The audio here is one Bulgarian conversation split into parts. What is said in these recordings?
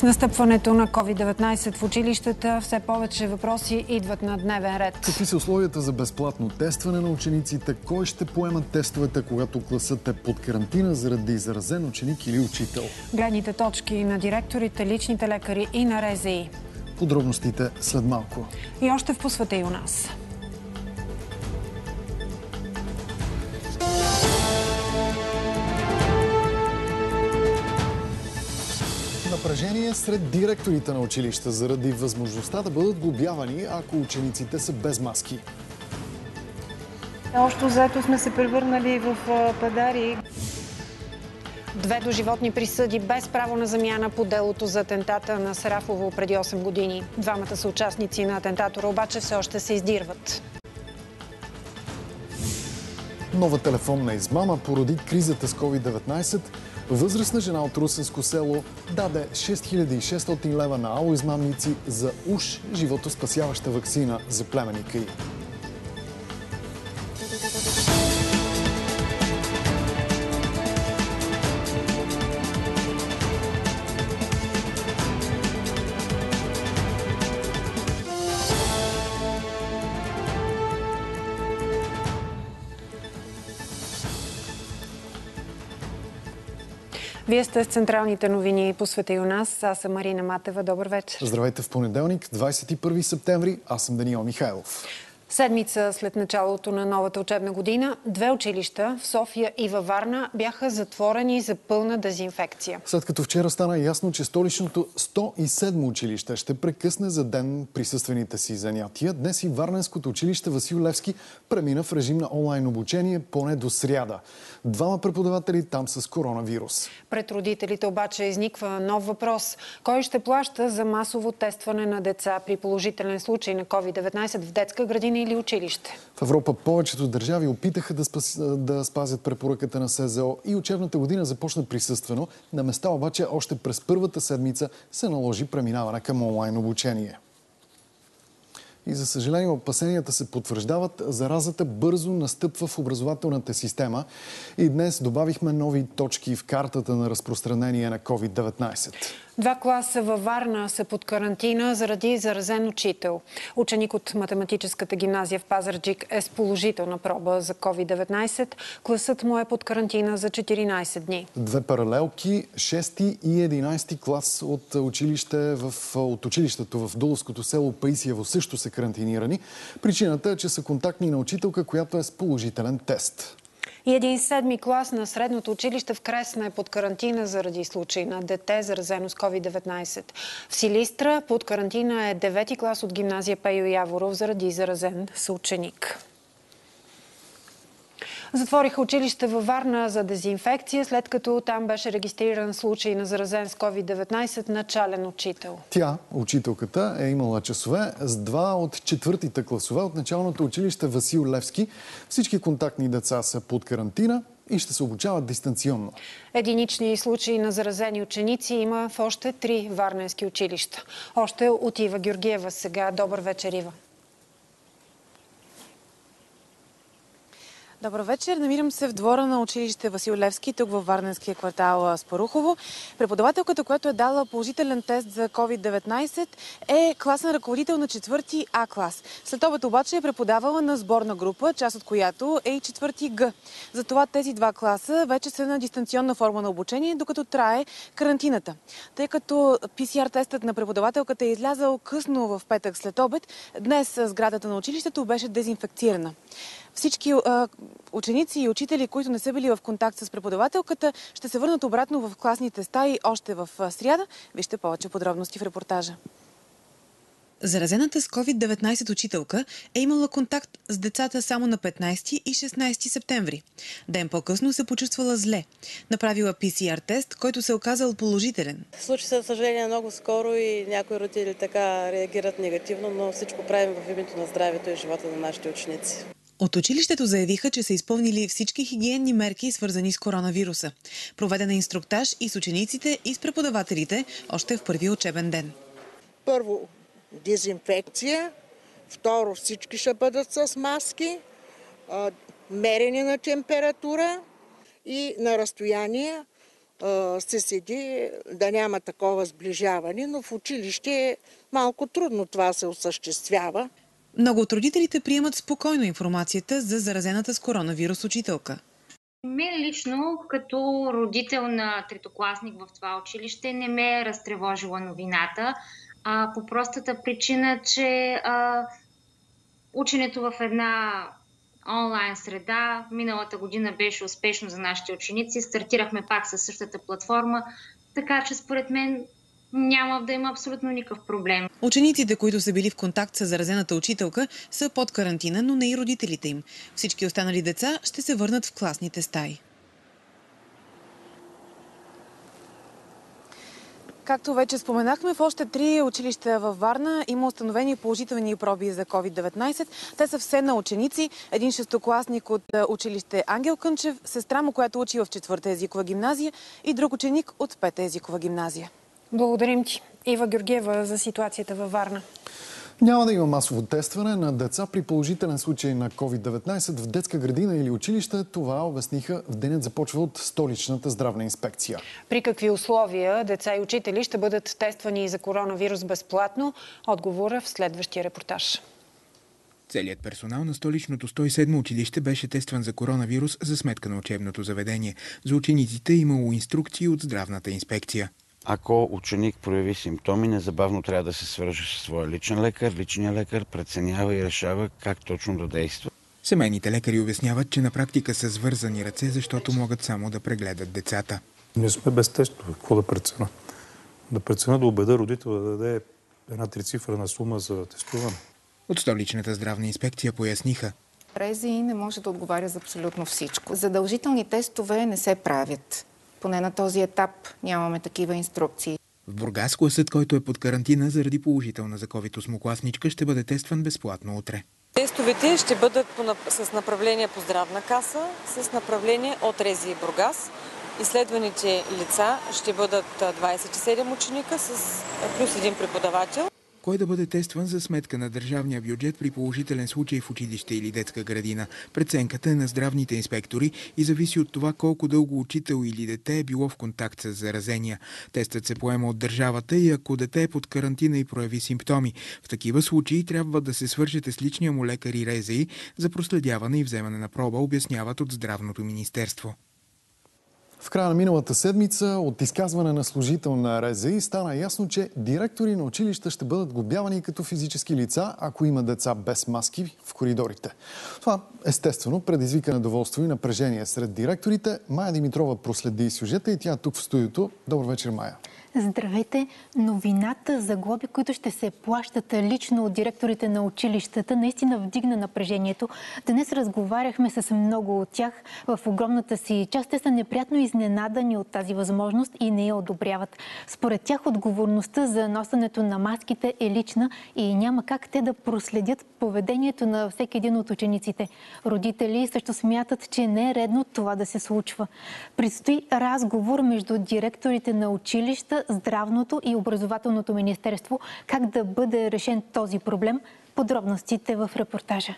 С настъпването на COVID-19 в училищата все повече въпроси идват на дневен ред. Какви са условията за безплатно тестване на учениците? Кой ще поема тестовете, когато класът е под карантина заради заразен ученик или учител? Гледните точки на директорите, личните лекари и на РЗИ. Подробностите след малко. И още в Посвета и у нас. Напрежение сред директорите на училища заради възможността да бъдат глобявани, ако учениците са без маски. Общо взето сме се превърнали в пъдари. 2 доживотни присъди без право на замяна по делото за атентата на Сарафово преди 8 години. Двамата са участници на атентатора, обаче все още се издирват. Нова телефонна измама породи кризата с COVID-19. Възрастна жена от Русенско село даде 6600 лева на алоизмамници за уж животоспасяваща ваксина за племенника й. Вие сте с централните новини по света и у нас. Аз съм Марина Матева. Добър вечер. Здравейте в понеделник, 21 септември. Аз съм Даниел Михайлов. Седмица след началото на новата учебна година, 2 училища в София и във Варна бяха затворени за пълна дезинфекция. След като вчера стана ясно, че столичното 107 училище ще прекъсне за ден присъствените си занятия, днес и Варненското училище Васил Левски премина в режим на онлайн обучение поне до сряда. 2 преподаватели там с коронавирус. Пред родителите обаче изниква нов въпрос. Кой ще плаща за масово тестване на деца при положителен случай на COVID-19 в детска градина или училище? В Европа повечето държави опитаха да спазят препоръката на СЗО и учебната година започна присъствено. На места обаче още през първата седмица се наложи преминаване към онлайн обучение. И за съжаление опасенията се потвърждават. Заразата бързо настъпва в образователната система и днес добавихме нови точки в картата на разпространение на COVID-19. 2 класа във Варна са под карантина заради заразен учител. Ученик от математическата гимназия в Пазарджик е с положителна проба за COVID-19. Класът му е под карантина за 14 дни. 2 паралелки, 6 и 11 клас от училището в Дуловското село Паисиево също са карантинирани. Причината е, че са контактни на учителка, която е с положителен тест. И един 7-ми клас на средното училище в Кресна е под карантина заради случай на дете заразено с COVID-19. В Силистра под карантина е 9-ти клас от гимназия Пейо Яворов заради заразен съученик. Затвориха училище във Варна за дезинфекция, след като там беше регистриран случай на заразен с COVID-19 начален учител. Тя, учителката, е имала часове с 2 от 4-тите класове от началното училище Васил Левски. Всички контактни деца са под карантина и ще се обучават дистанционно. Единични случаи на заразени ученици има в още 3 варненски училища. Още от Ива Георгиева сега. Добър вечер, Ива. Добър вечер. Намирам се в двора на училище Васил Левски, тук във Варненския квартал Спарухово. Преподавателката, която е дала положителен тест за COVID-19, е класен ръководител на 4-ти А клас. След обед обаче е преподавала на сборна група, част от която е и 4-ти Г. Затова тези 2 класа вече са на дистанционна форма на обучение, докато трае карантината. Тъй като PCR-тестът на преподавателката е излязъл късно в петък след обед, днес сградата на училището беше дезинфекцирана. Всички ученици и учители, които не са били в контакт с преподавателката, ще се върнат обратно в класните стаи още в сряда. Вижте повече подробности в репортажа. Заразената с COVID-19 учителка е имала контакт с децата само на 15 и 16 септември. Ден по-късно се почувствала зле. Направила PCR-тест, който се оказал положителен. Случи се, за съжаление, много скоро и някои родители така реагират негативно, но всичко правим в името на здравето и живота на нашите ученици. От училището заявиха, че са изпълнили всички хигиенни мерки, свързани с коронавируса. Проведен е инструктаж и с учениците, и с преподавателите още в първия учебен ден. Първо дезинфекция, второ всички ще бъдат с маски, мерене на температура и на разстояние се седи, да няма такова сближаване, но в училище е малко трудно това се осъществява. Много от родителите приемат спокойно информацията за заразената с коронавирус учителка. Мен лично, като родител на третокласник в това училище, не ме е разтревожила новината, по простата причина, че ученето в една онлайн среда миналата година беше успешно за нашите ученици. Стартирахме пак със същата платформа, така че според мен няма да има абсолютно никакъв проблем. Учениците, които са били в контакт с заразената учителка, са под карантина, но не и родителите им. Всички останали деца ще се върнат в класните стаи. Както вече споменахме, в още 3 училища във Варна има установени положителни проби за COVID-19. Те са все на ученици. Един шестокласник от училище Ангел Кънчев, сестра му, която учи в 4-та езикова гимназия, и друг ученик от 5-та езикова гимназия. Благодарим ти, Ива Георгиева, за ситуацията във Варна. Няма да има масово тестване на деца при положителен случай на COVID-19 в детска градина или училище. Това обясниха в денят започва от столичната здравна инспекция. При какви условия деца и учители ще бъдат тествани за коронавирус безплатно? Отговора в следващия репортаж. Целият персонал на столичното 107 училище беше тестван за коронавирус за сметка на учебното заведение. За учениците имало инструкции от здравната инспекция. Ако ученик прояви симптоми, незабавно трябва да се свърже с своя личен лекар. Личният лекар преценява и решава как точно да действа. Семейните лекари обясняват, че на практика са свързани ръце, защото могат само да прегледат децата. Ние сме без тестове. Какво да преценя? Да преценя да убеда родител да даде една трицифрена сума за тестуване. От столичната здравна инспекция поясниха. РЗИ не може да отговаря за абсолютно всичко. Задължителни тестове не се правят. Поне на този етап нямаме такива инструкции. В Бургас класът, който е под карантина заради положителна за COVID осмокласничка, ще бъде тестван безплатно утре. Тестовете ще бъдат с направление по здравна каса, с направление от РЗИ Бургас. Изследваните лица ще бъдат 27 ученика плюс един преподавател. Кой да бъде тестван за сметка на държавния бюджет при положителен случай в училище или детска градина? Преценката е на здравните инспектори и зависи от това колко дълго учител или дете е било в контакт с заразения. Тестът се поема от държавата и ако дете е под карантина и прояви симптоми. В такива случаи трябва да се свържете с личния му лекар и РЗИ за проследяване и вземане на проба, обясняват от Здравното министерство. В края на миналата седмица от изказване на служител на РЗИ стана ясно, че директори на училища ще бъдат глобявани като физически лица, ако има деца без маски в коридорите. Това естествено предизвика недоволство и напрежение сред директорите. Майя Димитрова проследи сюжета и тя тук в студиото. Добър вечер, Майя. Здравейте! Новината за глоби, които ще се плащат лично от директорите на училищата, наистина вдигна напрежението. Днес разговаряхме с много от тях. В огромната си част те са неприятно изненадани от тази възможност и не я одобряват. Според тях отговорността за носенето на маските е лична и няма как те да проследят поведението на всеки един от учениците. Родители също смятат, че не е редно това да се случва. Предстои разговор между директорите на училища, Здравното и Образователното министерство. Как да бъде решен този проблем? Подробностите в репортажа.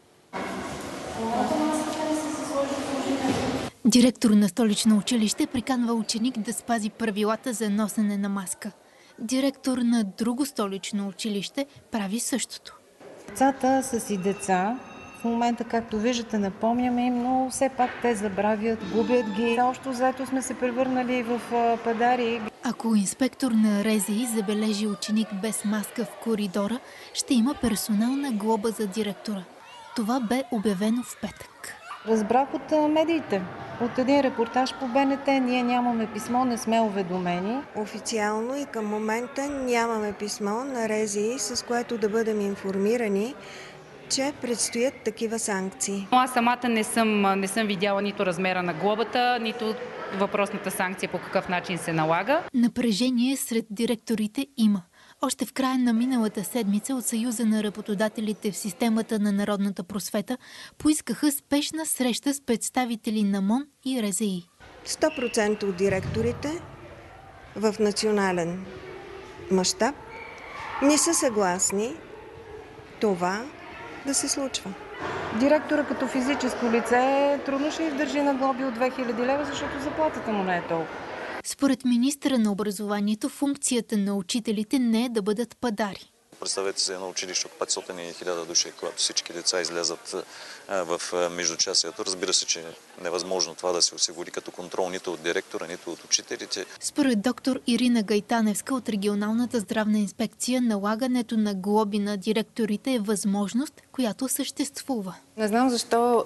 Директор на столично училище приканва ученик да спази правилата за носене на маска. Директор на друго столично училище прави същото. Децата са си деца. В момента, както виждате, напомняме им, но все пак те забравят, губят ги. Общо заето сме се превърнали в педари. Ако инспектор на РЗИ забележи ученик без маска в коридора, ще има персонална глоба за директора. Това бе обявено в петък. Разбрах от медиите. От един репортаж по БНТ. Ние нямаме писмо, не сме уведомени. Официално и към момента нямаме писмо на РЗИ, с което да бъдем информирани, че предстоят такива санкции. Аз самата не съм видяла нито размера на глобата, нито въпросната санкция по какъв начин се налага. Напрежение сред директорите има. Още в края на миналата седмица от Съюза на работодателите в системата на народната просвета поискаха спешна среща с представители на МОН и РЗИ. 100% от директорите в национален мащаб не са съгласни това да се случва. Директора като физическо лице трудно ще издържи на глоби от 2000 лева, защото заплатата му не е толкова. Според министъра на образованието, функцията на учителите не е да бъдат падари. Представете си едно училище от 500 и 1000 души, когато всички деца излязат в междучасието. Разбира се, че е невъзможно това да се осигури като контрол нито от директора, нито от учителите. Според доктор Ирина Гайтаневска от регионалната здравна инспекция, налагането на глоби на директорите е възможност, която съществува. Не знам защо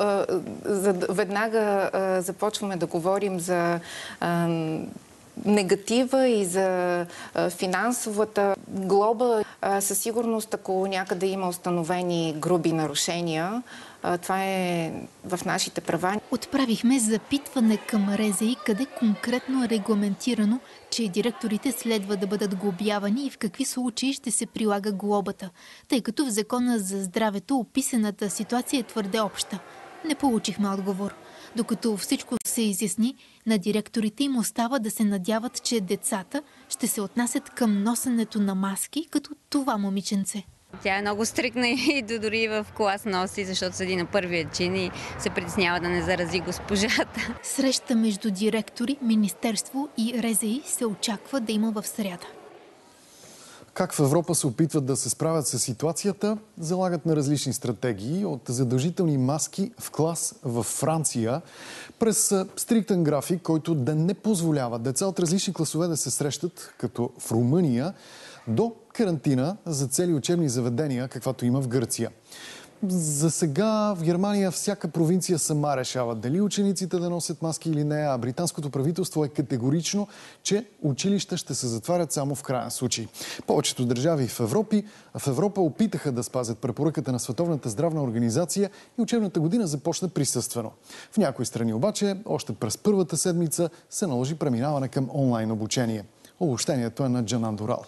веднага започваме да говорим за негатива и за финансовата глоба. Със сигурност, ако някъде има установени груби нарушения, това е в нашите права. Отправихме запитване към РЗИ, къде конкретно е регламентирано, че директорите следва да бъдат глобявани и в какви случаи ще се прилага глобата, тъй като в Закона за здравето описаната ситуация е твърде обща. Не получихме отговор. Докато всичко се изясни, на директорите им остава да се надяват, че децата ще се отнасят към носенето на маски, като това момиченце. Тя е много стрикна и дори в клас носи, защото седи на първия чин и се притеснява да не зарази госпожата. Среща между директори, министерство и РЗИ се очаква да има в сряда. Как в Европа се опитват да се справят с ситуацията, залагат на различни стратегии, от задължителни маски в клас във Франция, през стриктен график, който да не позволява деца от различни класове да се срещат, като в Румъния, до карантина за цели учебни заведения, каквато има в Гърция. За сега в Германия всяка провинция сама решава дали учениците да носят маски или не, а британското правителство е категорично, че училища ще се затварят само в крайен случай. Повечето държави в Европа опитаха да спазят препоръката на Световната здравна организация и учебната година започна присъствено. В някои страни обаче още през първата седмица се наложи преминаване към онлайн обучение. Обобщението е на Джанан Дорал.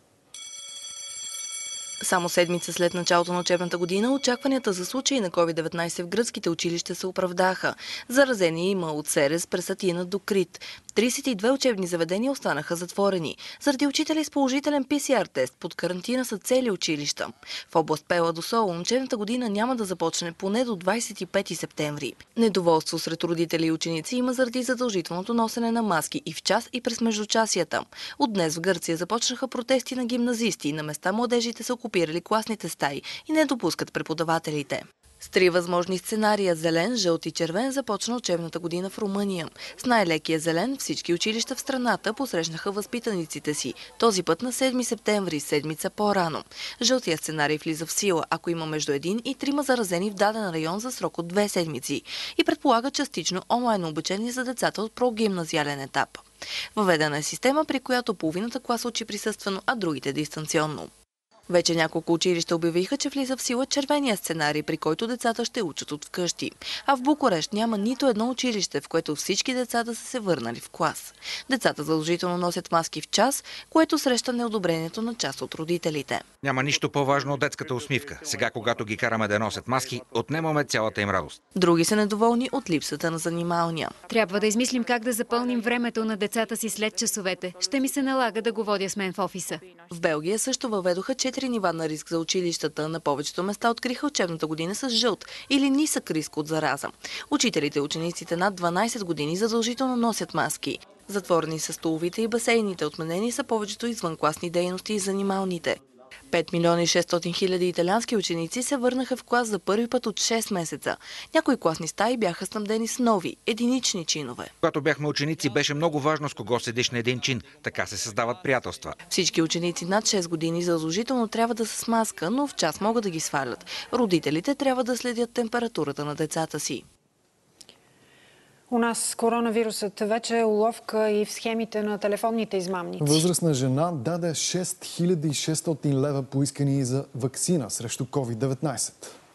Само седмица след началото на учебната година, очакванията за случаи на COVID-19 в гръцките училища се оправдаха. Заразени има от Серес през Атина до Крит. 32 учебни заведения останаха затворени. Заради учители с положителен ПСР-тест под карантина са цели училища. В област Пела до Солун учебната година няма да започне поне до 25 септември. Недоволство сред родители и ученици има заради задължителното носене на маски и в час, и през междучасията. От днес в Гърция започнаха протести на гимназисти. На места младежите са окупирали класните стаи и не допускат преподавателите. С 3 възможни сценария – зелен, жълт и червен – започна учебната година в Румъния. С най-лекия зелен всички училища в страната посрещнаха възпитаниците си. Този път на 7 септември, седмица по-рано. Жълтия сценарий влиза в сила, ако има между 1 и 3 заразени в даден район за срок от 2 седмици и предполага частично онлайн обучение за децата от прогимназиален етап. Въведена е система, при която половината класа учи присъствено, а другите дистанционно. Вече няколко училища обявиха, че влиза в сила червения сценарий, при който децата ще учат от вкъщи. А в Букурещ няма нито едно училище, в което всички деца да са се върнали в клас. Децата задължително носят маски в час, което среща неодобрението на част от родителите. Няма нищо по-важно от детската усмивка. Сега, когато ги караме да носят маски, отнемаме цялата им радост. Други са недоволни от липсата на занималния. Трябва да измислим как да запълним времето на децата си след часовете. Ще ми се налага да го водя с мен в офиса. В Белгия също въведоха 4 нива на риск за училищата. На повечето места откриха учебната година с жълт или нисък риск от зараза. Учителите и учениците над 12 години задължително носят маски. Затворени са столовите и басейните, отменени са повечето извънкласни дейности и занималните. 5 милиона и 600 хиляди италиански ученици се върнаха в клас за първи път от 6 месеца. Някои класни стаи бяха снабдени с нови, единични чинове. Когато бяхме ученици, беше много важно с кого седиш на един чин. Така се създават приятелства. Всички ученици над 6 години задължително трябва да са с маска, но в час могат да ги свалят. Родителите трябва да следят температурата на децата си. У нас коронавирусът вече е уловка и в схемите на телефонните измамници. Възрастна жена даде 6600 лева поискани за ваксина срещу COVID-19.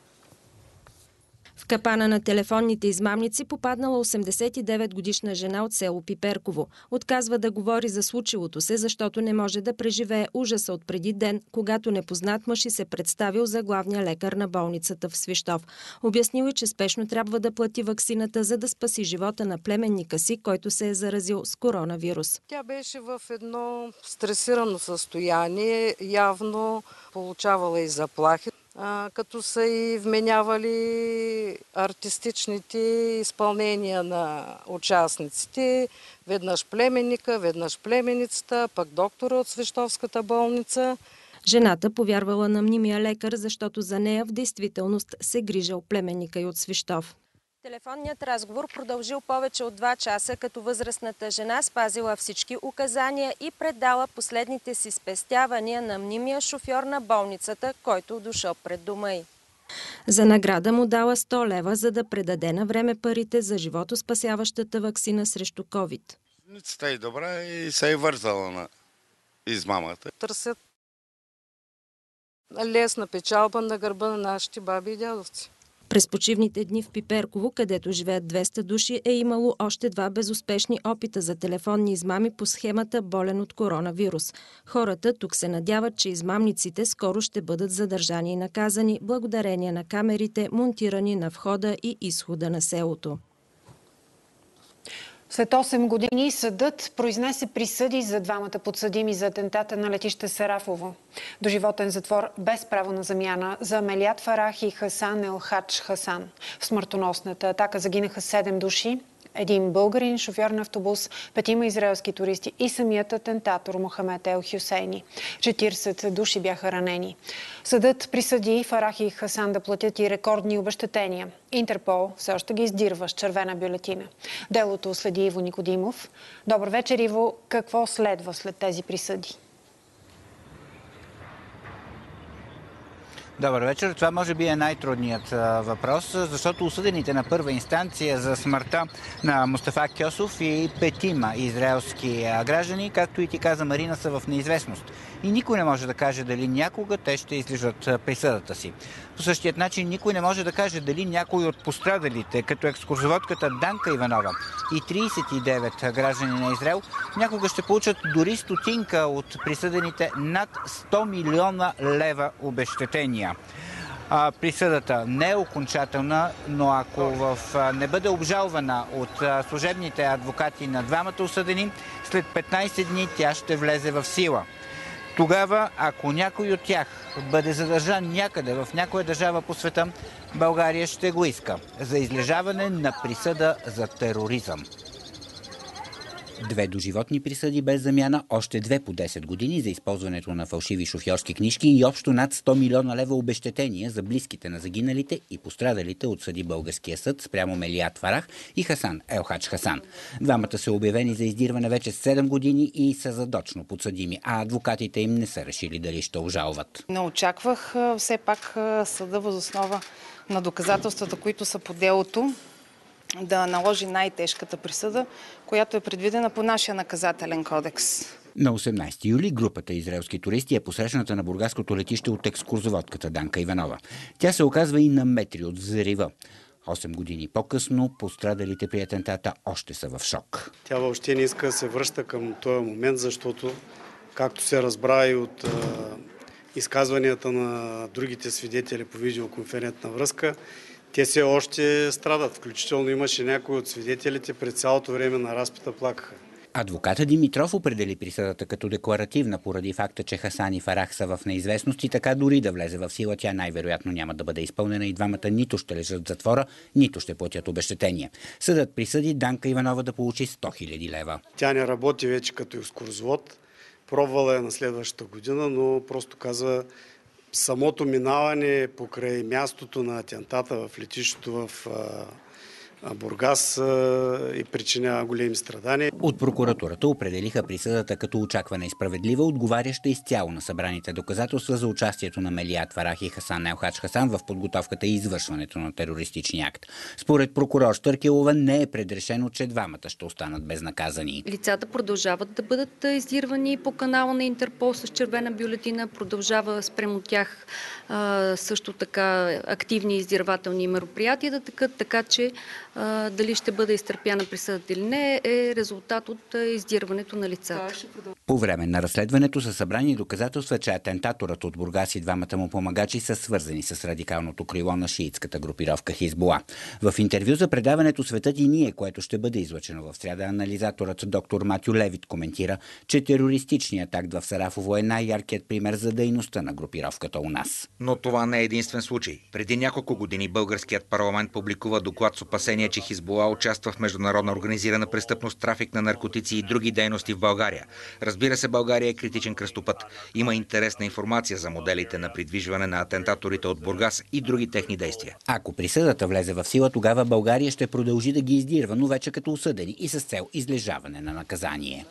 В капана на телефонните измамници попаднала 89-годишна жена от село Пиперково. Отказва да говори за случилото се, защото не може да преживее ужаса от преди ден, когато непознат мъж и се представил за главния лекар на болницата в Свищов. Обяснил и, че спешно трябва да плати ваксината, за да спаси живота на племенника си, който се е заразил с коронавирус. Тя беше в едно стресирано състояние, явно получавала и заплахи. като са и вменявали артистичните изпълнения на участниците. Веднъж племенника, веднъж племеницата, пък доктора от Свищовската болница. Жената повярвала на мнимия лекар, защото за нея в действителност се грижал племенника й от Свищов. Телефонният разговор продължил повече от 2 часа, като възрастната жена спазила всички указания и предала последните си спестявания на мнимия шофьор на болницата, който дошъл пред дома й. За награда му дала 100 лева, за да предаде на време парите за животоспасяващата ваксина срещу COVID. Женицата е добра и се е вързала на измамата. Търсят лесна печалба на гърба на нашите баби и дядовци. През почивните дни в Пиперково, където живеят 200 души, е имало още 2 безуспешни опита за телефонни измами по схемата болен от коронавирус. Хората тук се надяват, че измамниците скоро ще бъдат задържани и наказани благодарение на камерите, монтирани на входа и изхода на селото. След 8 години съдът произнесе присъди за 2 подсъдими за атентата на летище Сарафово. Доживотен затвор без право на замяна за Амелият Фарах и Хасан Елхадж Хасан. В смъртоносната атака загинаха 7 души. 1 българин, шофьор на автобус, 5 израелски туристи и самият атентатор Мохамед Ел Хюсейни. 40 души бяха ранени. Съдът присъди Фарах и Хасан да платят и рекордни обезщетения. Интерпол все още ги издирва с червена бюлетина. Делото следи Иво Никодимов. Добър вечер, Иво. Какво следва след тези присъди? Добър вечер. Това може би е най-трудният въпрос, защото осъдените на първа инстанция за смъртта на Мустафа Кьосов и 5 израелски граждани, както и ти каза, Марина, са в неизвестност. И никой не може да каже дали някога те ще излежат присъдата си. По същият начин никой не може да каже дали някой от пострадалите, като екскурзоводката Данка Иванова и 39 граждани на Израел, някога ще получат дори стотинка от присъдените над 100 милиона лева обезщетения. Присъдата не е окончателна, но ако не бъде обжалвана от служебните адвокати на 2 осъдени, след 15 дни тя ще влезе в сила. Тогава, ако някой от тях бъде задържан някъде в някоя държава по света, България ще го иска за излежаване на присъда за тероризъм. 2 доживотни присъди без замяна, още 2 по 10 години за използването на фалшиви шофьорски книжки и общо над 100 милиона лева обезщетения за близките на загиналите и пострадалите отсъди българския съд спрямо Амелият Фарах и Хасан Елхадж Хасан. 2 са обявени за издирване вече 7 години и са задочно подсъдими, а адвокатите им не са решили дали ще обжалват. Не очаквах все пак съда въз основа на доказателствата, които са по делото, да наложи най-тежката присъда, която е предвидена по нашия наказателен кодекс. На 18 юли групата израелски туристи е посрещната на бургаското летище от екскурзоводката Данка Иванова. Тя се оказва и на метри от взрива. 8 години по-късно пострадалите при атентата още са в шок. Тя въобще не иска да се връща към този момент, защото, както се разбра и от изказванията на другите свидетели по видеоконферентна връзка, те все още страдат. Включително имаше някои от свидетелите през цялото време на разпита плакаха. Адвоката Димитров определи присъдата като декларативна поради факта, че Хасан и Фарах са в неизвестност и така дори да влезе в сила, тя най-вероятно няма да бъде изпълнена и 2 нито ще лежат в затвора, нито ще платят обезщетения. Съдът присъди Данка Иванова да получи 100 000 лева. Тя не работи вече като екскурзовод. Пробвала е на следващата година, но просто казва, самото минаване покрай мястото на атентата в летището в Бургас и причинява големи страдания. От прокуратурата определиха присъдата като очаквана и справедлива, отговаряща изцяло на събраните доказателства за участието на Амелият Фарах и Хасан Елхадж Хасан в подготовката и извършването на терористичния акт. Според прокурор Штъркелова не е предрешено, че 2 ще останат безнаказани. Лицата продължават да бъдат издирвани по канала на Интерпол с червена бюлетина, продължава спрямо тях също така активни издирвателни мероприятия да текат, така че дали ще бъде изтърпяна присъдата или не е резултат от издирването на лицата. По време на разследването са събрани доказателства, че атентаторът от Бургас и двамата му помагачи са свързани с радикалното крило на шиитската групировка Хизбула. В интервю за предаването "Светът и ние", което ще бъде излъчено в сряда, анализаторът доктор Матю Левит коментира, че терористичният акт в Сарафово е най-яркият пример за дейността на групировката у нас. Но това не е единствен случай. Преди няколко години българският парламент публикува доклад с опасения, че Хизбула участва в международна организирана престъпност, трафик на наркотици и други дейности в България. Разбира се, България е критичен кръстопът. Има интересна информация за моделите на придвижване на атентаторите от Бургас и други техни действия. Ако присъдата влезе в сила, тогава България ще продължи да ги издирва, но вече като осъдени и с цел излежаване на наказание.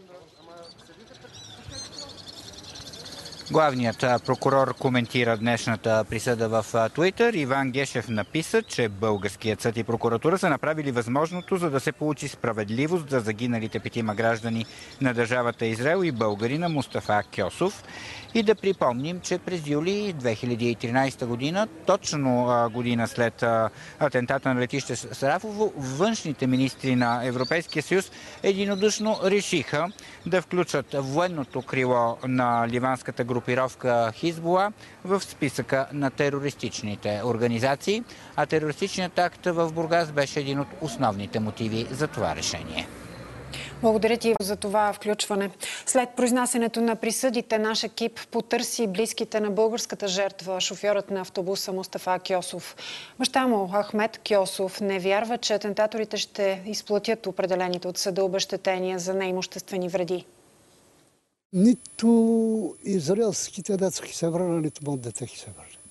Главният прокурор коментира днешната присъда в Туитър. Иван Гешев написа, че българският съд и прокуратура са направили възможното, за да се получи справедливост за загиналите 5 граждани на държавата Израел и българина Мустафа Кьосов. И да припомним, че през юли 2013 година, точно година след атентата на летище Сарафово, външните министри на Европейския съюз единодушно решиха да включат военното крило на ливанската групировка Хизбула в списъка на терористичните организации, а терористичният акт в Бургас беше един от основните мотиви за това решение. Благодаря ти за това включване. След произнасянето на присъдите, наш екип потърси близките на българската жертва, шофьорът на автобуса Мустафа Кьосов. Баща му, Ахмед Кьосов, не вярва, че атентаторите ще изплатят определените от съда обезщетения за неимуществени вреди. Нито израелските деца се върна, нито моят дете се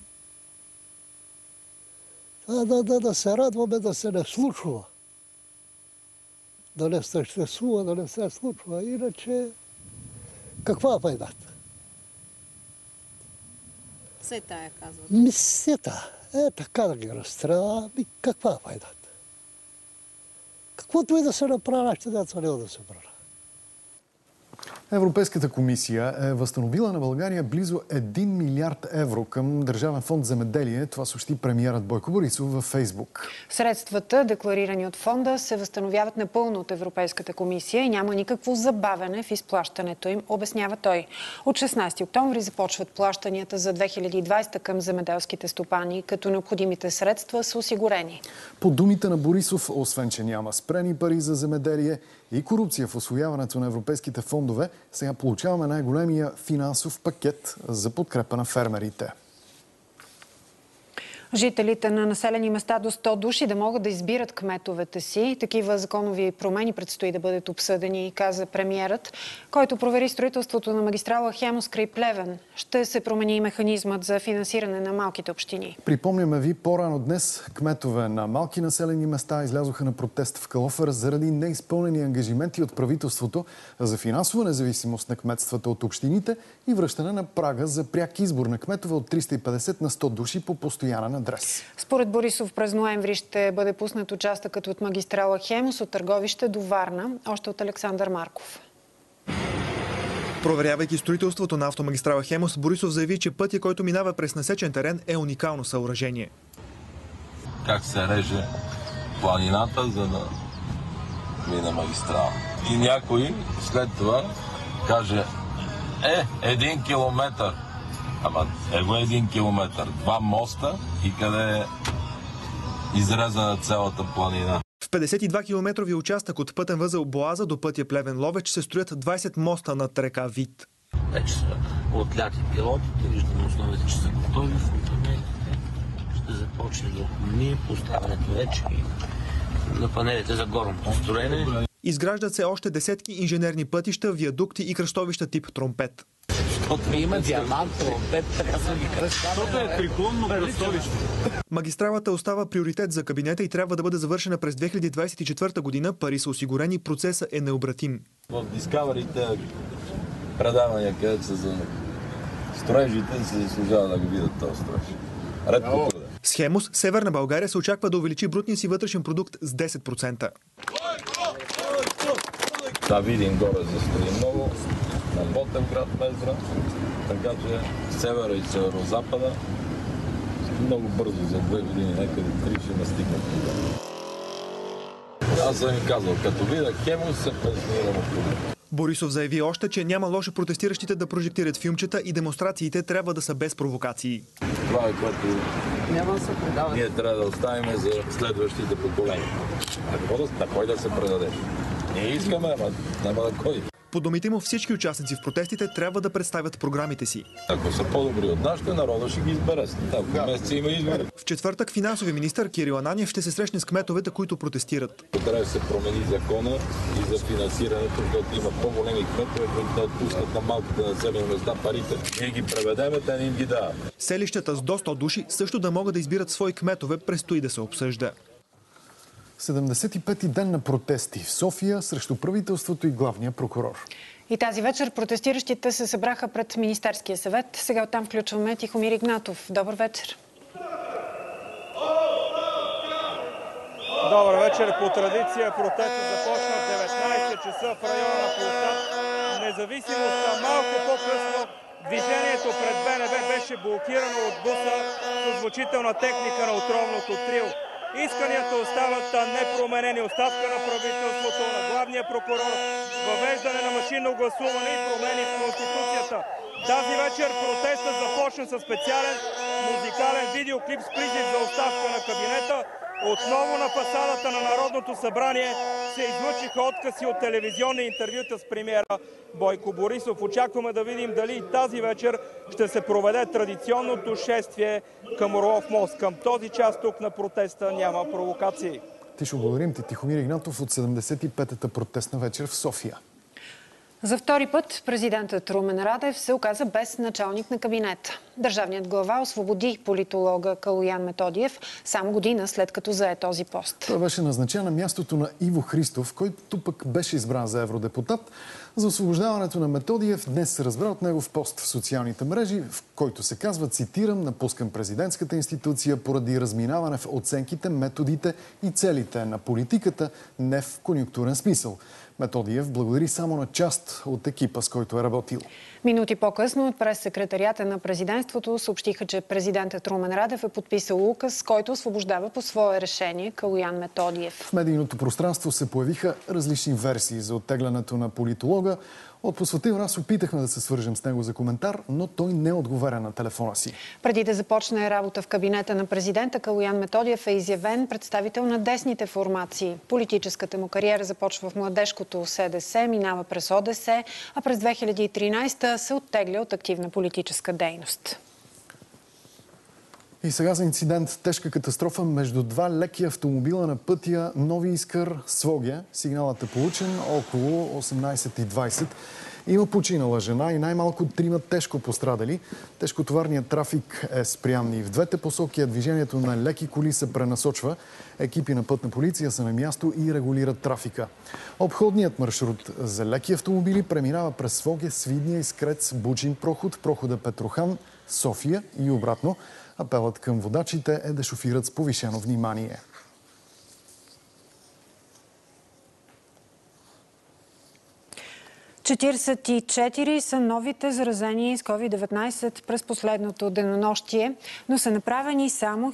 върна. Да се радваме да се не случва. Да не съществува, да не се случва. Иначе, каква е войната? Сета я казват. Сета. Така да ги разстреля. Каква е войната? Каквото и да се направи, нашите деца няма да се правят. Европейската комисия е възстановила на България близо 1 милиард евро към Държавен фонд земеделие. Това съобщи премиерът Бойко Борисов във Фейсбук. Средствата, декларирани от фонда, се възстановяват напълно от Европейската комисия и няма никакво забавяне в изплащането им, обяснява той. От 16 октомври започват плащанията за 2020 към земеделските стопани, като необходимите средства са осигурени. По думите на Борисов, освен че няма спрени пари за земеделие и корупция в усвояването на европейските фондове, сега получаваме най-големия финансов пакет за подкрепа на фермерите. Жителите на населени места до 100 души да могат да избират кметовете си. Такива законови промени предстои да бъдат обсъдени, каза премиерът, който провери строителството на магистрала Хемус край Плевен. Ще се промени и механизмът за финансиране на малките общини. Припомняме ви, по-рано днес кметове на малки населени места излязоха на протест в Калофер заради неизпълнени ангажименти от правителството за финансова независимост на кметствата от общините и връщане на прага за пряк избор на кметове от 350 на 100 души по постоянен адрес. Според Борисов през ноември ще бъде пуснат участъкът от магистрала Хемус от Търговище до Варна, още от Александър Марков. Проверявайки строителството на автомагистрала Хемус, Борисов заяви, че пътя, който минава през насечен терен, е уникално съоръжение. Как се реже планината, за да мине магистрала. И някой след това каже, 1 километър. Ама его 1 километър, 2 моста и къде е изрезана цялата планина. В 52-километрови участък от пътен възел Боаза до пътя Плевен-Ловеч се строят 20 моста над река Вит. Вече са отляти пилотите, виждаме основите, че са готови. Ще започне да поставянето вече на панелите за горното строене. Изграждат се още десетки инженерни пътища, виадукти и кръстовища тип Тромпет. Защото има диамант, тромпет, така са ги кръстовища. Защото е триклонно кръстовище. Магистралата остава приоритет за кабинета и трябва да бъде завършена през 2024 година. Пари са осигурени, процесът е необратим. В Discovery предавания, където са за строежите, се заслужава да го видят този строеж. Редко бъде. С Хемус, Северна България се очаква да увеличи брутния си вътрешен продукт с 10%. Да, Видин горе застрои много, на Ботевград, Мездра, така че севера и северо-запада много бързо за 2 години, някъде 3 ще настигнат. Аз съм им казал, като видя Хемус се пенсионирам от това. Борисов заяви още, че няма лошо протестиращите да прожектират филмчета и демонстрациите трябва да са без провокации. Това е, което ние трябва да оставим за следващите поколения. На кой да се предаде? Ние искаме, ама няма да кой. По думите му, всички участници в протестите трябва да представят програмите си. Ако са по-добри от нашите, народа ще ги избере. Няколко месеца има избори. В четвъртък финансови министър Кирил Ананиев ще се срещне с кметовете, които протестират. Трябва да се промени закона и за финансирането, защото има по-големи кметове, които да отпускат на малките населени места парите. Ние ги преведеме, те не им ги дават. Селищата с до 100 души също да могат да избират свои кметове, предстои да се обсъжда. 75-ти ден на протести в София срещу правителството и главния прокурор. И тази вечер протестиращите се събраха пред Министерския съвет. Сега оттам включваме Тихомир Игнатов. Добър вечер. Добър вечер. По традиция протестът започна в 19 часа в района на площад Независимостта. Малко по-късно движението пред БНБ беше блокирано от буса с звучителна техника на отровното трио. Исканията остават непроменени. Оставка на правителството, на главния прокурор, въвеждане на машинно гласуване и промени в Конституцията. Тази вечер протестът започна със специален музикален видеоклип с призив за оставка на кабинета. Отново на фасадата на Народното събрание се излъчиха откъси от телевизионни интервюта с премиера Бойко Борисов. Очакваме да видим дали и тази вечер ще се проведе традиционното шествие към Орлов мост. Към този час тук на протеста няма провокации. Тишо, благодарим ти. Тихомир Игнатов от 75-та протестна вечер в София. За втори път президентът Румен Радев се оказа без началник на кабинета. Държавният глава освободи политолога Калоян Методиев само година след като зае този пост. Той беше назначен на мястото на Иво Христов, който пък беше избран за евродепутат. За освобождаването на Методиев днес се разбра от негов пост в социалните мрежи, в който се казва, цитирам, напускам президентската институция поради разминаване в оценките, методите и целите на политиката, не в конюнктурен смисъл. Методиев благодари само на част от екипа, с който е работил. Минути по-късно от прес-секретарията на президентството съобщиха, че президентът Румен Радев е подписал указ, с който освобождава по свое решение Калоян Методиев. В медийното пространство се появиха различни версии за оттеглянето на политолога. От посветил раз опитахме да се свържем с него за коментар, но той не отговаря на телефона си. Преди да започне работа в кабинета на президента, Калоян Методиев е изявен представител на десните формации. Политическата му кариера започва в младежкото СДС, минава през ОДС, а през 2013 се оттегля от активна политическа дейност. И сега за инцидент. Тежка катастрофа между два леки автомобила на пътя Нови Искър – Своге. Сигналът е получен около 18:20. Има починала жена и най-малко 3 тежко пострадали. Тежкотоварният трафик е спрян и в двете посоки, а движението на леки коли се пренасочва. Екипи на пътна полиция са на място и регулират трафика. Обходният маршрут за леки автомобили преминава през Своге, Свидния, Искрец, Бучин проход, прохода Петрохан, София и обратно. Апелът към водачите е да шофират с повишено внимание. – 44 са новите заразени с COVID-19 през последното денонощие, но са направени само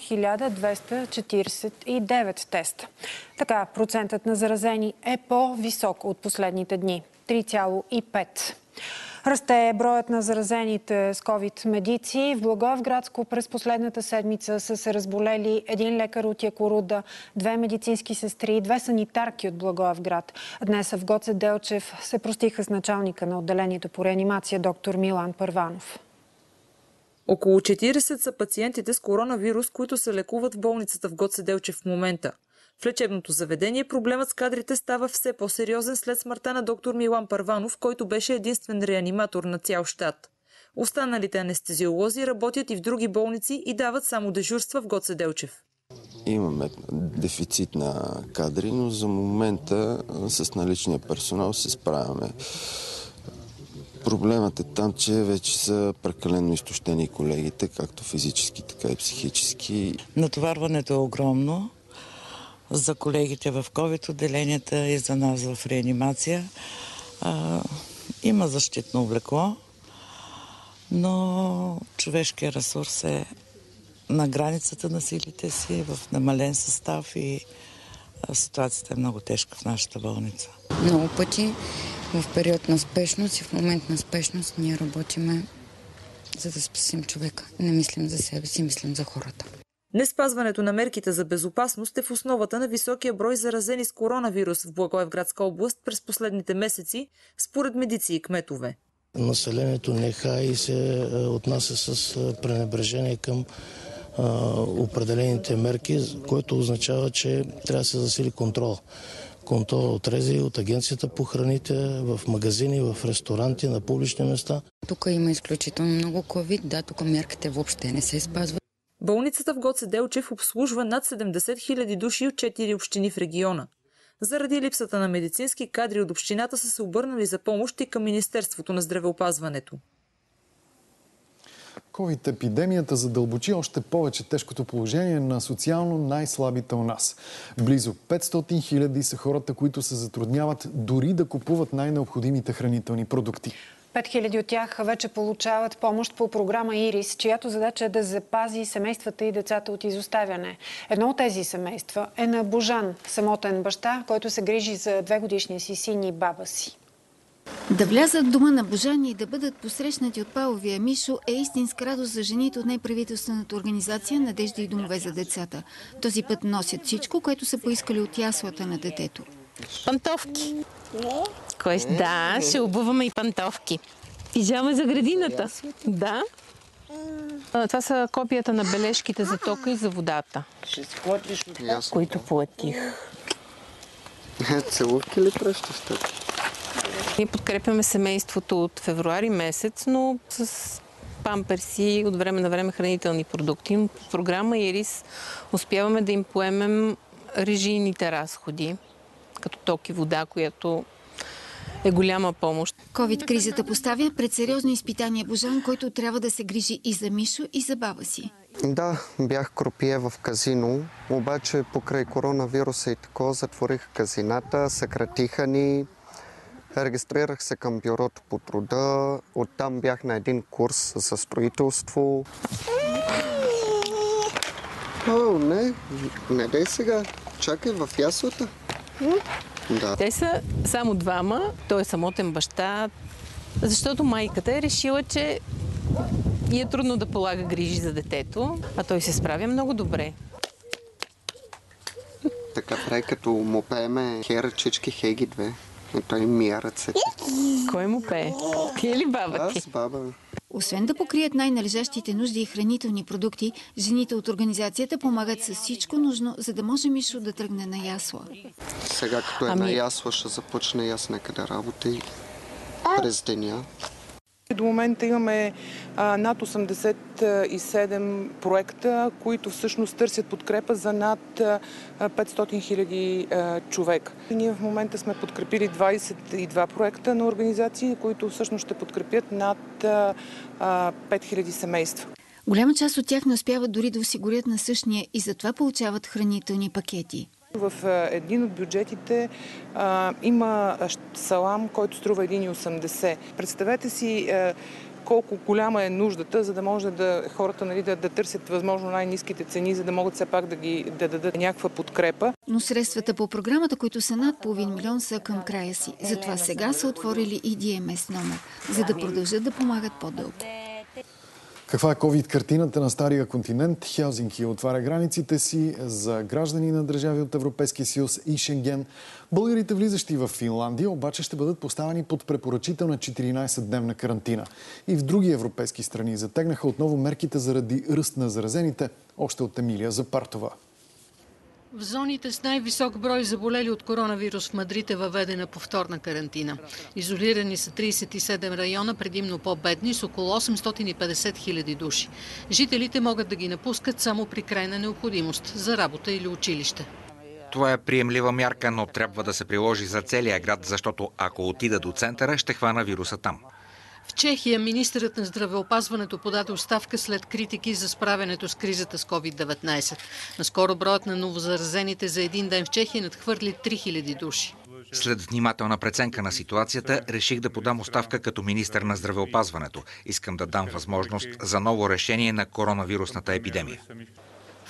1249 теста. Така, процентът на заразени е по-висок от последните дни – 3,5. Расте броят на заразените с COVID медици. В Благоевградско през последната седмица са се разболели 1 лекар от Якоруда, 2 медицински сестри и 2 санитарки от Благоевград. Днес в Гоце Делчев се простиха с началника на отделението по реанимация доктор Милан Първанов. Около 40 са пациентите с коронавирус, които се лекуват в болницата в Гоце Делчев в момента. В лечебното заведение проблемът с кадрите става все по-сериозен след смъртта на доктор Милан Първанов, който беше единствен реаниматор на цял щат. Останалите анестезиолози работят и в други болници и дават само дежурства в Гоце Делчев. Имаме дефицит на кадри, но за момента с наличния персонал се справяме. Проблемът е там, че вече са прекалено изтощени колегите, както физически, така и психически. Натоварването е огромно за колегите в COVID отделенията и за нас в реанимация. Има защитно облекло, но човешкият ресурс е на границата на силите си, в намален състав и ситуацията е много тежка в нашата болница. Много пъти в период на спешност и в момент на спешност ние работиме, за да спасим човека. Не мислим за себе си, мислим за хората. Неспазването на мерките за безопасност е в основата на високия брой заразени с коронавирус в Благоевградска област през последните месеци, според медици и кметове. Населението не хае и се отнася с пренебрежение към определените мерки, което означава, че трябва да се засили контрол. Контрол от РЗИ, от Агенцията по храните, в магазини, в ресторанти, на публични места. Тук има изключително много ковид, да, тук мерките въобще не се спазват. Болницата в Гоце Делчев обслужва над 70 000 души от 4 общини в региона. Заради липсата на медицински кадри от общината са се обърнали за помощ и към Министерството на здравеопазването. Ковид-епидемията задълбочи още повече тежкото положение на социално най-слабите у нас. Близо 500 000 са хората, които се затрудняват дори да купуват най-необходимите хранителни продукти. 5000 от тях вече получават помощ по програма ИРИС, чиято задача е да запази семействата и децата от изоставяне. Едно от тези семейства е на Божан, самотен баща, който се грижи за 2-годишния си син и баба си. Да влязат в дома на Божан и да бъдат посрещнати от Павловия Мишо е истинска радост за жените от неправителствената организация Надежда и домове за децата. Този път носят всичко, което са поискали от яслата на детето. Пантовки. Да, ще обуваме и пантовки. Пижама за градината. Да. Това са копията на бележките за тока и за водата, които платих. Целувки ли пръщаш? Ние подкрепяме семейството от февруари месец, но с памперси, от време на време хранителни продукти. По програма ИРИС успяваме да им поемем режийните разходи, като ток и вода, която е голяма помощ. Ковид-кризата поставя пред сериозно изпитание Божан, който трябва да се грижи и за Мишо, и за баба си. Да, бях кропие в казино, обаче покрай коронавируса и такова затвориха казината, съкратиха ни. Регистрирах се към бюрото по труда, оттам бях на един курс за строителство. О, не дай сега, чакай в яслата. Да. Те са само двама, той е самотен баща, защото майката е решила, че е трудно да полага грижи за детето, а той се справя много добре. Така прави, като му пееме хей ръчички, хей ги две. И той мия ръцете. Кой му пее? Ти или баба ти? Аз, баба. Освен да покрият най-належащите нужди и хранителни продукти, жените от организацията помагат с всичко нужно, за да може Мишо да тръгне на ясла. Сега като е на ясла, ще започне аз някъде работа и през деня. До момента имаме над 87 проекта, които всъщност търсят подкрепа за над 500 000 човека. Ние в момента сме подкрепили 22 проекта на организации, които всъщност ще подкрепят над 5000 семейства. Голяма част от тях не успяват дори да осигурят насъщния и затова получават хранителни пакети. В един от бюджетите има салам, който струва 1,80. Представете си колко голяма е нуждата, за да може хората да търсят възможно най-ниските цени, за да могат все пак да дадат някаква подкрепа. Но средствата по програмата, които са над $500 000, са към края си. Затова сега са отворили и DMS номер, за да продължат да помагат по-дълго. Каква е ковид-картината на Стария континент? Хелзинки отваря границите си за граждани на държави от Европейския съюз и Шенген. Българите, влизащи в Финландия, обаче ще бъдат поставени под препоръчителна 14-дневна карантина. И в други европейски страни затегнаха отново мерките заради ръст на заразените, още от Емилия Запартова. В зоните с най-висок брой заболели от коронавирус в Мадрид е въведена повторна карантина. Изолирани са 37 района, предимно по-бедни, с около 850 000 души. Жителите могат да ги напускат само при крайна необходимост за работа или училище. Това е приемлива мярка, но трябва да се приложи за целия град, защото ако отида до центъра, ще хвана вируса там. В Чехия министърът на здравеопазването подаде оставка след критики за справянето с кризата с COVID-19. Наскоро броят на новозаразените за един ден в Чехия надхвърли 3000 души. След внимателна преценка на ситуацията, реших да подам оставка като министър на здравеопазването. Искам да дам възможност за ново решение на коронавирусната епидемия.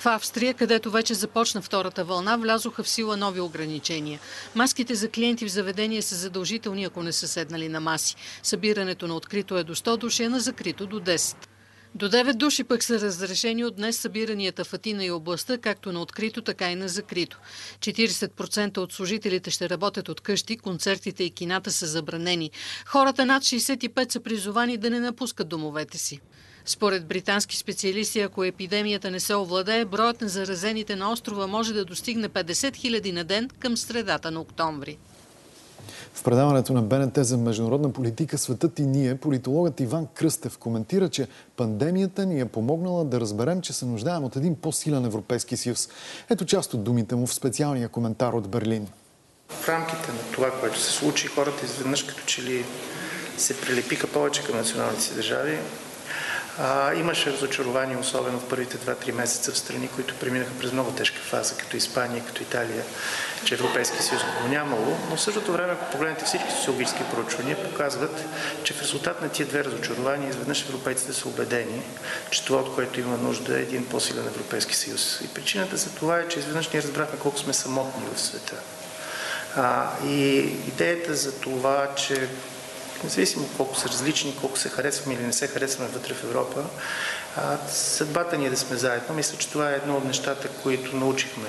В Австрия, където вече започна втората вълна, влязоха в сила нови ограничения. Маските за клиенти в заведения са задължителни, ако не са седнали на маси. Събирането на открито е до 100 души, а на закрито до 10. До 9 души пък са разрешени от днес събиранията в Атина и областта, както на открито, така и на закрито. 40% от служителите ще работят от къщи, концертите и кината са забранени. Хората над 65 са призовани да не напускат домовете си. Според британски специалисти, ако епидемията не се овладее, броят на заразените на острова може да достигне 50 000 на ден към средата на октомври. В предаването на БНТ за международна политика "Светът и ние" политологът Иван Кръстев коментира, че пандемията ни е помогнала да разберем, че се нуждаем от един по-силен Европейски съюз. Ето част от думите му в специалния коментар от Берлин. В рамките на това, което се случи, хората изведнъж като че ли се прилепиха повече към националните си държави. Имаше разочарование, особено в първите 2-3 месеца в страни, които преминаха през много тежка фаза, като Испания, като Италия, че Европейския съюз го нямало. Но в същото време, ако погледнете всички социологически проучвания, показват, че в резултат на тия две разочарования изведнъж европейците са убедени, че това, от което има нужда, е един по-силен Европейски съюз. И причината за това е, че изведнъж ние разбрахме колко сме самотни в света. И идеята за това, че независимо колко са различни, колко се харесваме или не се харесваме вътре в Европа, съдбата ни е да сме заедно. Мисля, че това е едно от нещата, които научихме.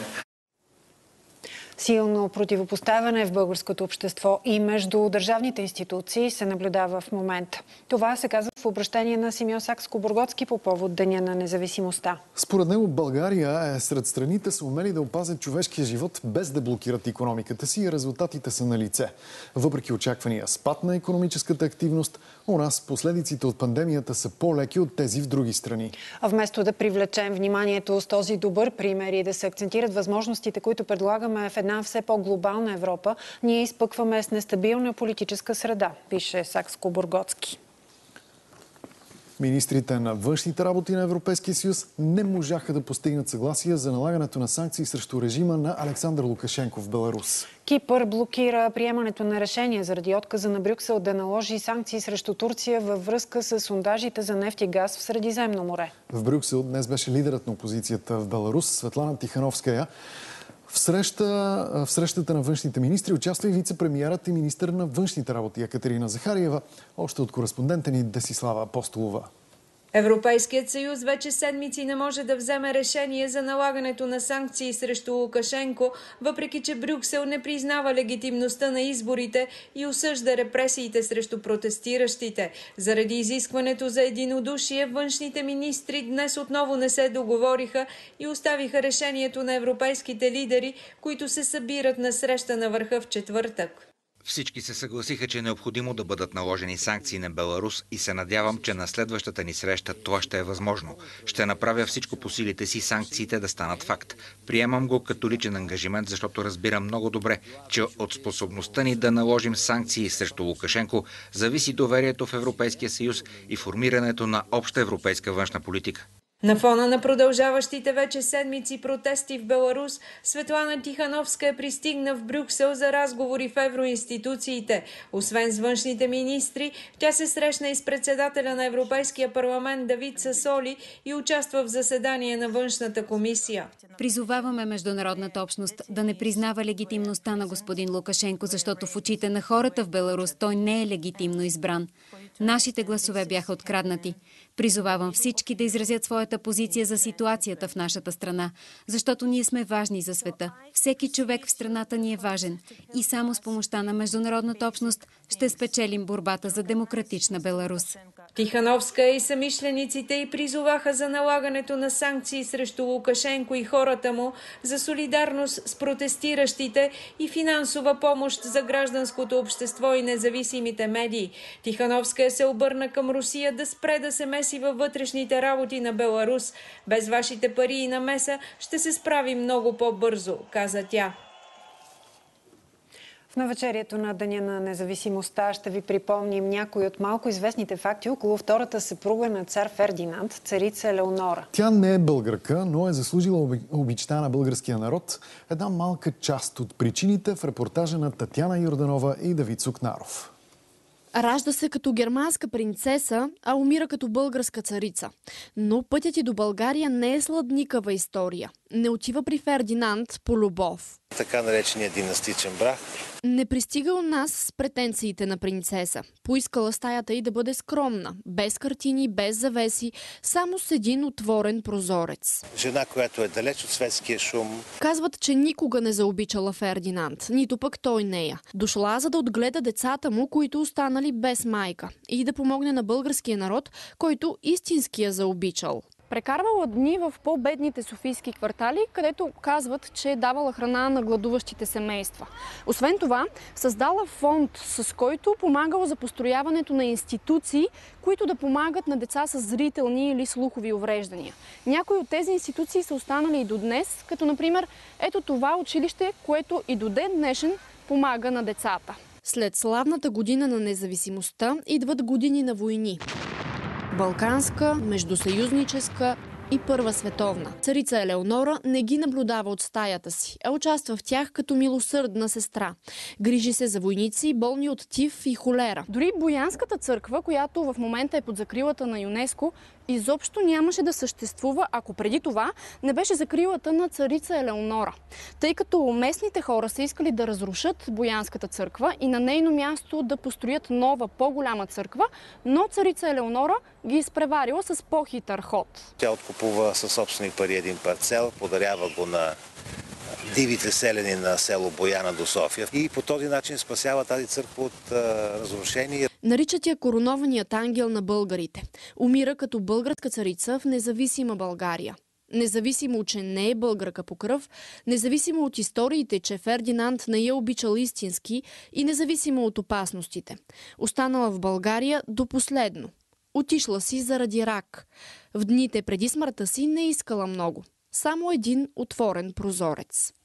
Силно противопоставяне в българското общество и между държавните институции се наблюдава в момента. Това се казва в обращение на Симеон Сакскобургготски по повод Деня на независимостта. Според него България е сред страните са умели да опазят човешкия живот без да блокират икономиката си и резултатите са на лице. Въпреки очаквания спад на икономическата активност, у нас последиците от пандемията са по-леки от тези в други страни. А вместо да привлечем вниманието с този добър пример и да се акцентират възможностите, които предлагаме в една все по-глобална Европа, ние изпъкваме с нестабилна политическа среда, пише Сакскобургготски. Министрите на външните работи на Европейския съюз не можаха да постигнат съгласие за налагането на санкции срещу режима на Александър Лукашенко в Беларус. Кипър блокира приемането на решение заради отказа на Брюксел да наложи санкции срещу Турция във връзка с сондажите за нефт и газ в Средиземно море. В Брюксел днес беше лидерът на опозицията в Беларус Светлана Тихановская. В срещата на външните министри участва и вице-премиерът и министър на външните работи Екатерина Захариева, още от кореспондента ни Десислава Апостолова. Европейският съюз вече седмици не може да вземе решение за налагането на санкции срещу Лукашенко, въпреки че Брюксел не признава легитимността на изборите и осъжда репресиите срещу протестиращите. Заради изискването за единодушие, външните министри днес отново не се договориха и оставиха решението на европейските лидери, които се събират на среща на върха в четвъртък. Всички се съгласиха, че е необходимо да бъдат наложени санкции на Беларус и се надявам, че на следващата ни среща това ще е възможно. Ще направя всичко по силите си санкциите да станат факт. Приемам го като личен ангажимент, защото разбирам много добре, че от способността ни да наложим санкции срещу Лукашенко зависи доверието в Европейския съюз и формирането на обща европейска външна политика. На фона на продължаващите вече седмици протести в Беларус, Светлана Тихановска пристигна в Брюксел за разговори в евроинституциите. Освен с външните министри, тя се срещна и с председателя на Европейския парламент Давид Сасоли и участва в заседание на външната комисия. Призоваваме международната общност да не признава легитимността на господин Лукашенко, защото в очите на хората в Беларус той не е легитимно избран. Нашите гласове бяха откраднати. Призовавам всички да изразят своята позиция за ситуацията в нашата страна, защото ние сме важни за света. Всеки човек в страната ни е важен и само с помощта на международната общност ще спечелим борбата за демократична Беларус. Тихановска и самишлениците й призоваха за налагането на санкции срещу Лукашенко и хората му, за солидарност с протестиращите и финансова помощ за гражданското общество и независимите медии. Тихановска се обърна към Русия да спре да се меси във вътрешните работи на Беларус. Без вашите пари и намеса ще се справи много по-бързо, каза тя. В навечерието на Деня на независимостта ще ви припомним някои от малко известните факти около втората съпруга на цар Фердинанд, царица Елеонора. Тя не е българка, но е заслужила обичта на българския народ. Една малка част от причините в репортажа на Татяна Йорданова и Давид Сукнаров. Ражда се като германска принцеса, а умира като българска царица. Но пътят и до България не е сладникава история. Не отива при Фердинанд по любов. Така наречения династичен брак. Не пристига у нас с претенциите на принцеса. Поискала стаята й да бъде скромна, без картини, без завеси, само с един отворен прозорец. Жена, която е далеч от светския шум. Казват, че никога не заобичала Фердинанд, нито пък той нея. Дошла, за да отгледа децата му, които останали без майка, и да помогне на българския народ, който истински я заобичал. Прекарвала дни в по-бедните софийски квартали, където казват, че е давала храна на гладуващите семейства. Освен това, създала фонд, с който помагала за построяването на институции, които да помагат на деца с зрителни или слухови увреждания. Някои от тези институции са останали и до днес, като например ето това училище, което и до ден днешен помага на децата. След славната година на независимостта идват години на войни. Балканска, междусъюзническа и Първа световна. Царица Елеонора не ги наблюдава от стаята си, а участва в тях като милосърдна сестра. Грижи се за войници, болни от тиф и холера. Дори Боянската църква, която в момента е под закрилата на ЮНЕСКО, изобщо нямаше да съществува, ако преди това не беше закрилата на царица Елеонора. Тъй като местните хора са искали да разрушат Боянската църква и на нейно място да построят нова, по-голяма църква, но царица Елеонора ги изпреварила с по-хитър ход. Тя откупува със собствени пари един парцел, подарява го на дивите селени на село Бояна до София и по този начин спасява тази църква от разрушение. Наричат я коронованият ангел на българите. Умира като българска царица в независима България. Независимо, че не е българка по кръв, независимо от историите, че Фердинанд не я обичал истински и независимо от опасностите. Останала в България до последно. Отишла си заради рак. В дните преди смъртта си не искала много. Само един отворен прозорец.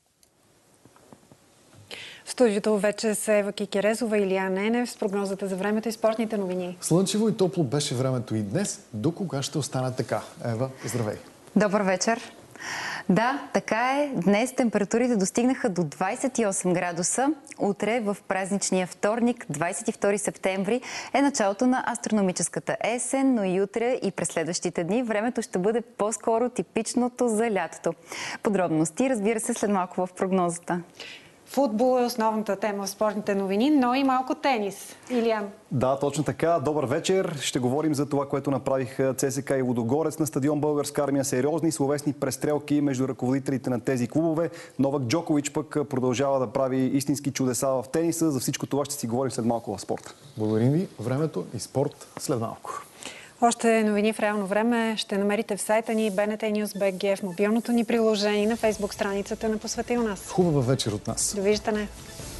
В студиото вече са Ева Кикерезова и Илиян Енев с прогнозата за времето и спортните новини. Слънчево и топло беше времето и днес. До кога ще остане така? Ева, здравей! Добър вечер! Да, така е. Днес температурите достигнаха до 28 градуса. Утре, в празничния вторник, 22 септември, е началото на астрономическата есен, но и утре и през следващите дни времето ще бъде по-скоро типичното за лятото. Подробности, разбира се, след малко в прогнозата. Футбол е основната тема в спортните новини, но и малко тенис. Илиян. Да, точно така. Добър вечер. Ще говорим за това, което направиха ЦСКА и Лудогорец на стадион Българска армия. Сериозни словесни престрелки между ръководителите на тези клубове. Новак Джокович пък продължава да прави истински чудеса в тениса. За всичко това ще си говорим след малко в спорта. Благодарим ви. Времето и спорт след малко. Още новини в реално време ще намерите в сайта ни BNT News.bg, в мобилното ни приложение и на фейсбук страницата на Посвети у нас. Хубава вечер от нас. Довиждане!